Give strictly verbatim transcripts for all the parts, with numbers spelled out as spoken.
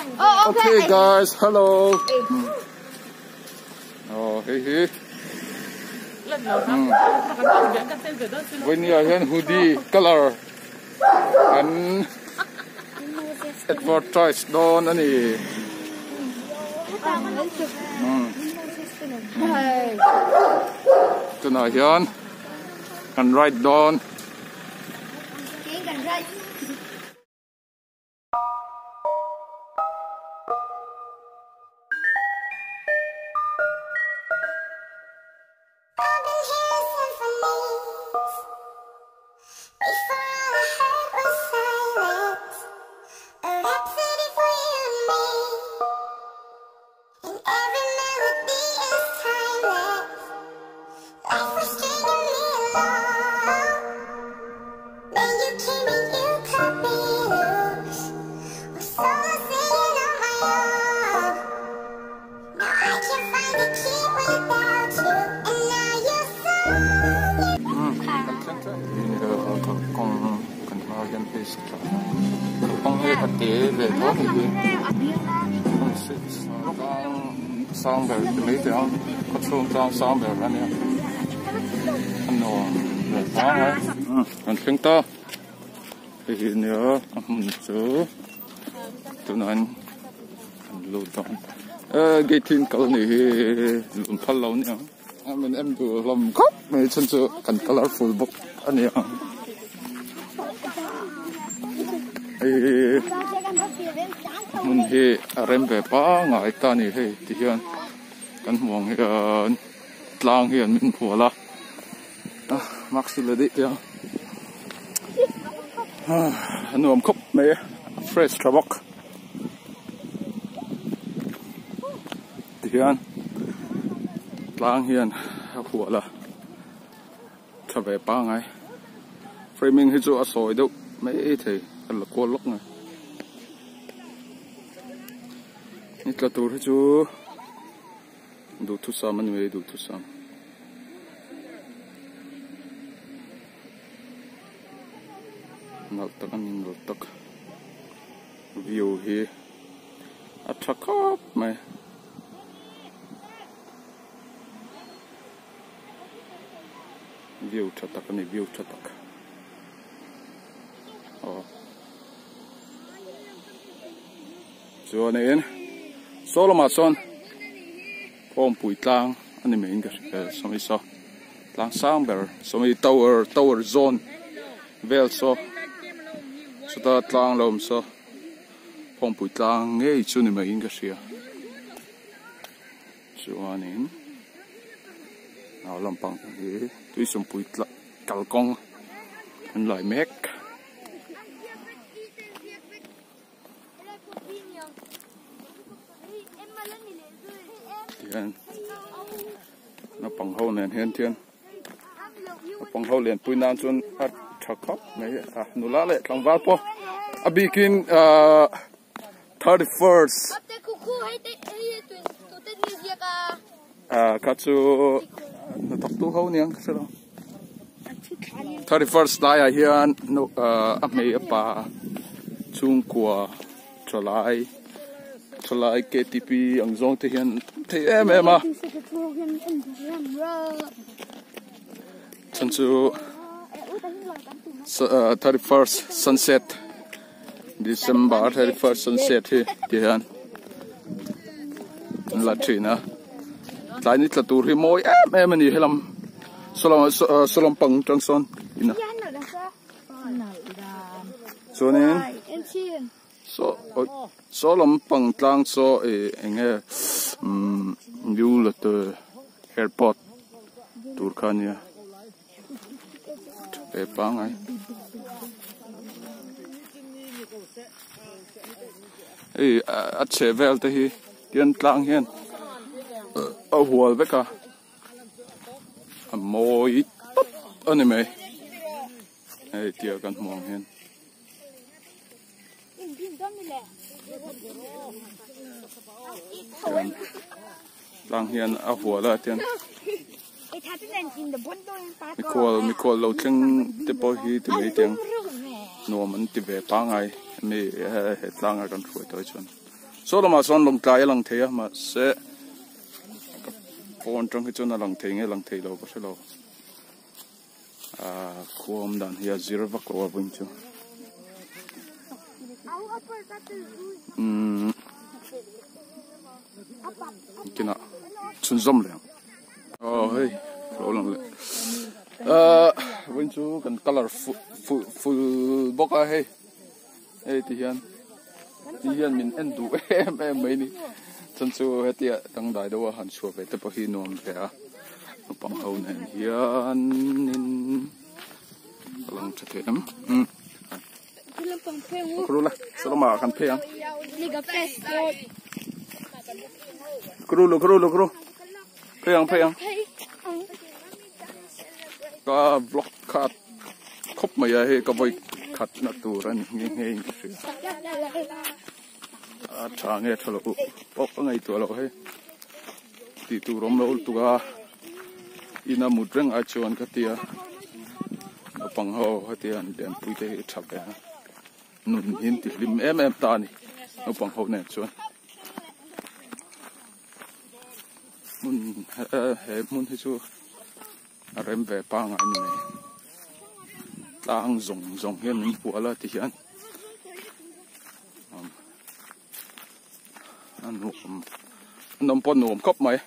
Okay, guys, hello. Oh, hey, hey. When you are hoodie color and advertise don any. Tonight here and right down. Xong rồi mấy cái có chung trong xong rồi anh em ăn nổ rồi đó đấy còn chúng ta thì nhớ một số tụi nó ăn lụt đó cái thiên cầu này lụt phát lâu nhá mình em vừa làm cốc mấy chân chỗ cần colorful book anh em mình thì rem về ba ngày ta này thì thì hiện kan mong hiện lang hiện mình phù la mắc xí là đấy chứ anh ôm cốc mấy fresh trabok thì hiện lang hiện phù la trở về ba ngày framing thì chỗ soi đâu mấy thì cần là cô lúc này ít là tôi thấy chú đủ thứ sao mình về đủ thứ sao nấu tắc anh nấu tắc view hi attract up mày view cho tắc anh view cho tắc oh cho nên Solomon phong bụi tang anh em mình cái xong rồi tang sang bờ xong rồi tower tower zone vel so so ta tang lom so phong bụi tang nghe chú này mình cái gì cho nên nào làm bằng cái tuy xong bụi cào con anh lại mét nó bằng hậu liền hiện thiên bằng hậu liền bùi nan chuan à thắc khóc này à nụ lá lệ thằng vắt po à begin thirty first à các chú nó tóc tu hậu niang sao đâu thirty first đại à hiện nó à mấy apa chung của trở lại trở lại K T P ang zong thì hiện thì em em à chân chú thirty first sunset December thirty first sunset thì thì hiện là chuyện à tại nít là tụi môi em em mình làm solom solom bằng trong son ina cho nên so so làm bằng tlang so nghe view là từ airport Turkania về bang ấy ấy at chế vel thì tiền tlang hiền ở hual với cả mồi anh em ấy ấy tiệtกันมองเห็นlang hiền ởหัวละเตียนมีคอมีคอเราจึงที่พอฮีที่ไม่เตียงนัวมันที่เวปางไงมีเหตุlangกันช่วยตัวชน số mà son lồng trái lồng thế mà sẽ còn trong cái chỗ nào lồng thế nghe lồng thế đâu có sẽ đâu à khuôn đàn hiện zero vắc của vinh chứ um cái nào chun zoom liền oh hey lâu lắm rồi à vinh chú cần color full full bốc à hey hey thì hiện thì hiện mình ăn đủ em em mấy đi chân chú hết tiệt đang đại đâu hẳn chùa về tập hi nuông về à bằng hậu này hiện nên lang chặt thế lắm um kru lah selama akan peyang kru lo kru lo kru peyang peyang ka vlog kat khop mày hay ka boy kat na turan nge nge à cha nghe thalo bốc ngay tu lo hay ti tu rom lo tu ga ina mudreng a chon ka tia pang ho hatian dem pui te thap ya nun hin ti lim em em ta ni no pang ho ne chuan mun he mun hi chu rem ve pa nga ni tang zong zong hian ni pu ala ti hian an nom nom pon nom khop mai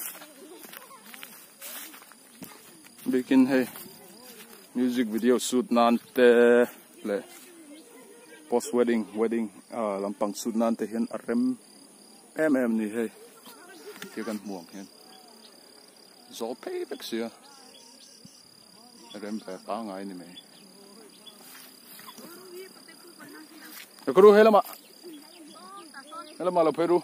bikin hey music video shoot nan te le post wedding wedding ah lampang shoot nan te hian arem em em ni hey ti kan muang hian zo pe bek sia arem pe pa ngai ni me kru helama helama lo peru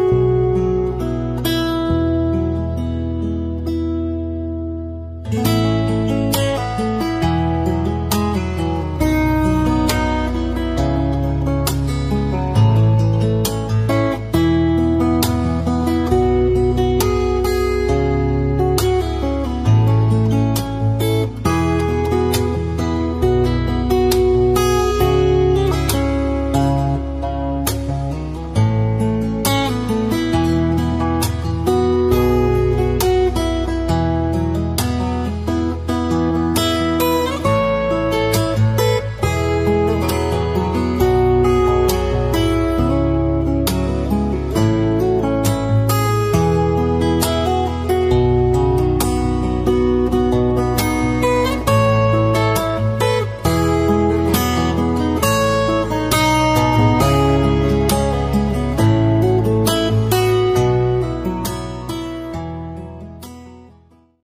you.